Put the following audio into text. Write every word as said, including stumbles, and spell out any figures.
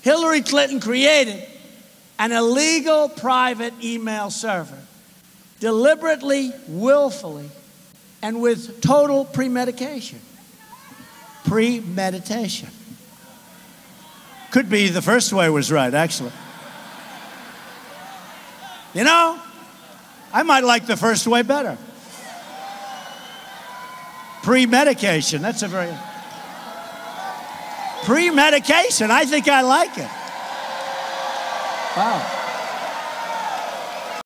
Hillary Clinton created an illegal private email server, deliberately, willfully, and with total premedication. Premeditation. Could be the first way was right, actually. You know, I might like the first way better. Premedication, that's a very... Premedication, I think I like it. Wow.